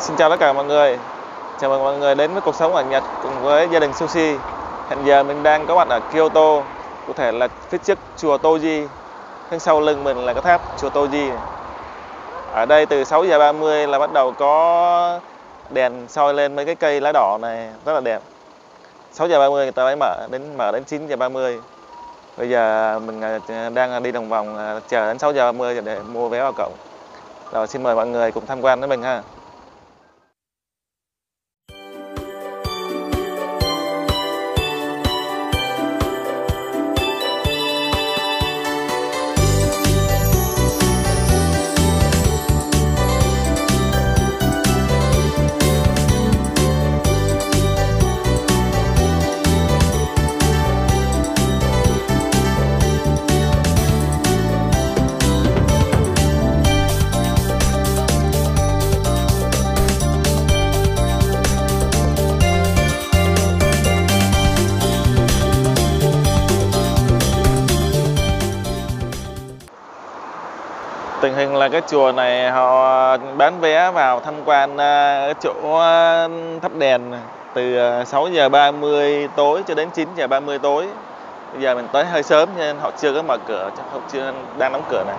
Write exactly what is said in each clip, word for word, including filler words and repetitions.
Xin chào tất cả mọi người. Chào mừng mọi người đến với cuộc sống ở Nhật cùng với gia đình Sushi. Hiện giờ mình đang có mặt ở Kyoto, cụ thể là phía trước chùa Toji. Phía sau lưng mình là cái tháp chùa Toji. Ở đây từ sáu giờ ba mươi là bắt đầu có đèn soi lên mấy cái cây lá đỏ này, rất là đẹp. sáu giờ ba mươi người ta mới mở đến mở đến chín giờ ba mươi. Bây giờ mình đang đi đồng vòng chờ đến sáu giờ ba mươi để mua vé vào cổng. Rồi xin mời mọi người cùng tham quan với mình ha. Tình hình là cái chùa này họ bán vé vào tham quan cái chỗ thắp đèn từ sáu giờ ba mươi tối cho đến chín giờ ba mươi tối. Bây giờ mình tới hơi sớm nên họ chưa có mở cửa, họ chưa đang đóng cửa này.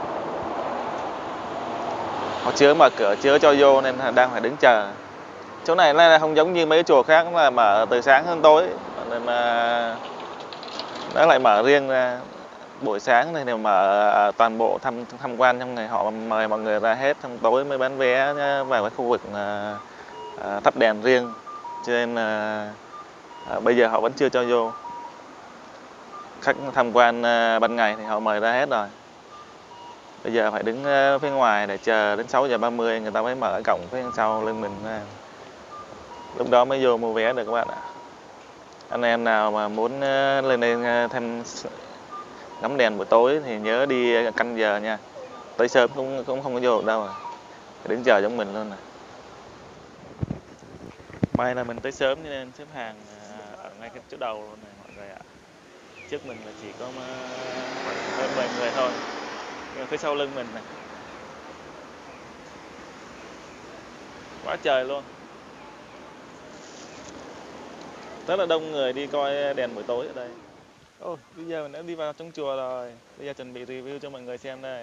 Họ chưa mở cửa, chưa cho vô nên đang phải đứng chờ. Chỗ này là không giống như mấy cái chùa khác là mở từ sáng đến tối, nên mà nó lại mở riêng ra. Buổi sáng này đều mở toàn bộ tham tham quan trong ngày, họ mời mọi người ra hết, trong tối mới bán vé vào cái khu vực à, à, thắp đèn riêng, cho nên à, à, bây giờ họ vẫn chưa cho vô. Khách tham quan à, ban ngày thì họ mời ra hết rồi. Bây giờ phải đứng à, phía ngoài để chờ đến sáu giờ ba mươi người ta mới mở cổng phía sau lưng mình ra. Lúc đó mới vô mua vé được các bạn ạ. Anh em nào mà muốn à, lên đây à, thêm ngắm đèn buổi tối thì nhớ đi canh giờ nha. Tới sớm cũng cũng không có vô được đâu à. Phải đứng chờ giống mình luôn nè. May là mình tới sớm nên xếp hàng ở ngay cái chỗ đầu luôn này mọi người ạ. Trước mình là chỉ có hơn mười người thôi. Nhưng mà phía sau lưng mình này quá trời luôn. Rất là đông người đi coi đèn buổi tối ở đây. Ôi, bây giờ mình đã đi vào trong chùa rồi. Bây giờ chuẩn bị review cho mọi người xem đây.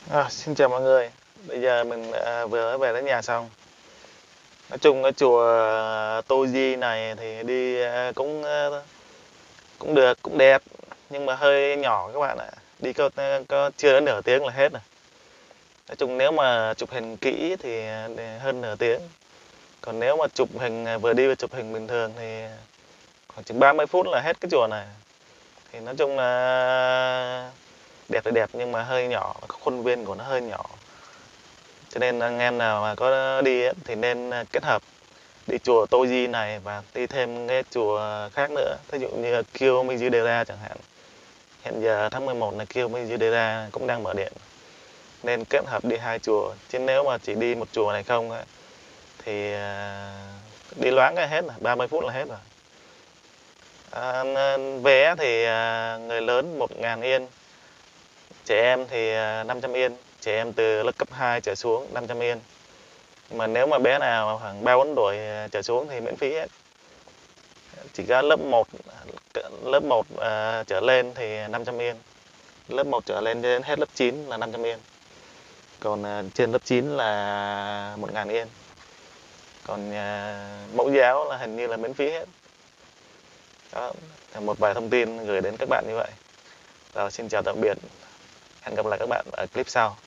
À, xin chào mọi người. Bây giờ mình à, vừa về đến nhà xong. Nói chung cái chùa Tô Di này thì đi à, cũng à, cũng được, cũng đẹp, nhưng mà hơi nhỏ các bạn ạ. Đi có, có chưa đến nửa tiếng là hết rồi. Nói chung nếu mà chụp hình kỹ thì hơn nửa tiếng. Còn nếu mà chụp hình vừa đi và chụp hình bình thường thì khoảng chừng ba mươi phút là hết cái chùa này. Thì nói chung là đẹp thì đẹp nhưng mà hơi nhỏ, khuôn viên của nó hơi nhỏ. Cho nên anh em nào mà có đi ấy, thì nên kết hợp đi chùa Tô Di này và đi thêm cái chùa khác nữa, ví dụ như Kiyomizu-dera chẳng hạn. Hiện giờ tháng mười một này Kiyomizu-dera cũng đang mở điện, nên kết hợp đi hai chùa. Chứ nếu mà chỉ đi một chùa này không ấy, thì đi loáng cái hết rồi, ba mươi phút là hết rồi. À, vé thì người lớn một ngàn yên, trẻ em thì năm trăm yên, trẻ em từ lớp cấp hai trở xuống năm trăm yên. Nhưng mà nếu mà bé nào khoảng ba bốn tuổi trở xuống thì miễn phí hết. Chỉ có lớp một lớp một à, trở lên thì năm trăm yên. Lớp một trở lên đến hết lớp chín là năm trăm yên. Còn à, trên lớp chín là một ngàn yên. Còn à, mẫu giáo là hình như là miễn phí hết. Đó, một vài thông tin gửi đến các bạn như vậy. Rồi, xin chào tạm biệt. Hẹn gặp lại các bạn ở clip sau.